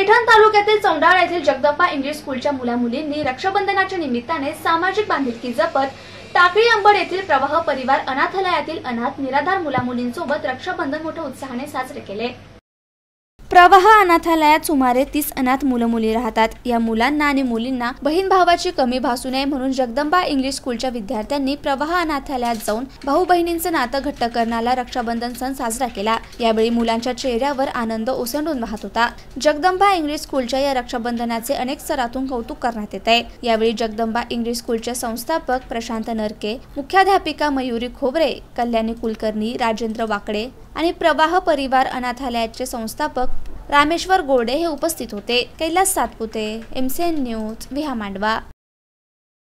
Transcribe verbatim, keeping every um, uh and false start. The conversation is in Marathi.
पैठण तालुक्यातील चौंडाळा येथील जगदंबा इंग्लिश स्कूलच्या मुला मुलींनी रक्षाबंधनाच्या निमित्ताने सामाजिक बांधिलकी जपत टाकळी अंबड येथील प्रवाह परिवार अनाथालयातील अनाथ निराधार मुला मुलींसोबत रक्षाबंधन मोठ्या उत्साहाने साजरे केले। प्रवाह अनाथालयात सुमारे तीस अनाथ मुलं मुली राहतात। या मुलांना आणि मुलींना बहीण भावाची कमी भासू नये म्हणून जगदंबा इंग्लिश स्कूलच्या विद्यार्थ्यांनी प्रवाह अनाथालयात जाऊन भाऊ बहिणींचं नातं घट्ट करण्याला रक्षाबंधन सण साजरा केला। यावेळी मुलांच्या चेहऱ्यावर आनंद ओसंडून वाहत होता। जगदंबा इंग्लिश स्कूलच्या या रक्षाबंधनाचे अनेक स्तरातून कौतुक करण्यात येत आहे। यावेळी जगदंबा इंग्लिश स्कूलचे संस्थापक प्रशांत नरके, मुख्याध्यापिका मयुरी खोबरे, कल्याणी कुलकर्णी, राजेंद्र वाकडे आणि प्रवाह परिवार अनाथालयाचे संस्थापक रामेश्वर गोडे हे उपस्थित होते। कैलास सातपुते, एमसीएन न्यूज, विहा मांडवा।